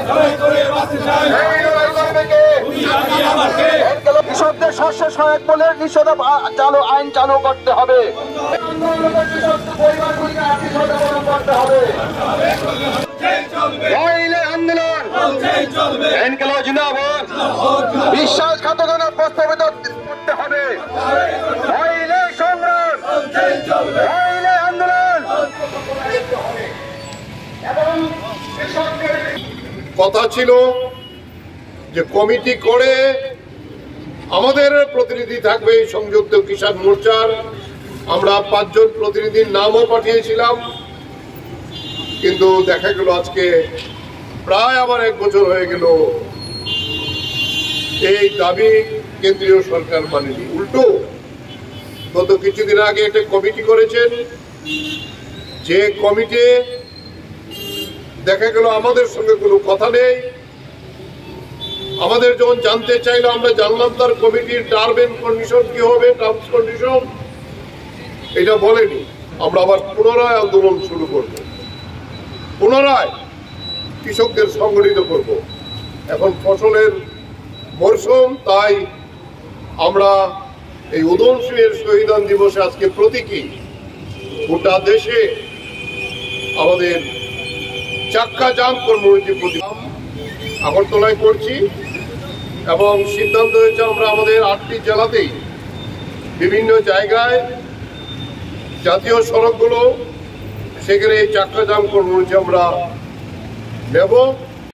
কৃষকদের শস্য সহায়ক মূল্যের আইন চালু করতে হবে। আন্দোলন বিশ্বাসঘাতকতা প্রস্তাবিত করতে হবে। কথা ছিল যে কমিটি করে আমাদের প্রতিনিধি থাকবে সংযুক্ত কিষাণ মোর্চার। আমরা 5 জন প্রতিনিধির নামও পাঠিয়েছিলাম, কিন্তু দেখা গেল আজকে প্রায় আবার 1 বছর হয়ে গেল এই দাবি কেন্দ্রীয় সরকার মানেনি। উল্টো গত কিছুদিন আগে একটা কমিটি করেছেন, যে কমিটি দেখা গেল আমাদের সঙ্গে কোনো কথা নেই। আমাদের যখন জানতে চাইলো আমরা জানলাম তার কমিটির টার্ম এন্ড কন্ডিশন কি হবে, টার্মস কন্ডিশন এটা বলেনি। আমরা আবার পুনরায় আন্দোলন শুরু করব, পুনরায় কৃষকদের সংগঠিত করব। এখন ফসলের মরশুম, তাই আমরা এই উদয়নশীলের শহীদান দিবসে আজকে প্রতীকী গোটা দেশে আমাদের চাক্কা জাম কর্মসূচি আগরতলায় করছি এবং সিদ্ধান্ত হয়েছে আমরা আমাদের 8টি জেলাতেই বিভিন্ন জায়গায় জাতীয় সড়কগুলো সেখানে এই চাক্কা জাম কর্মসূচি আমরা নেব।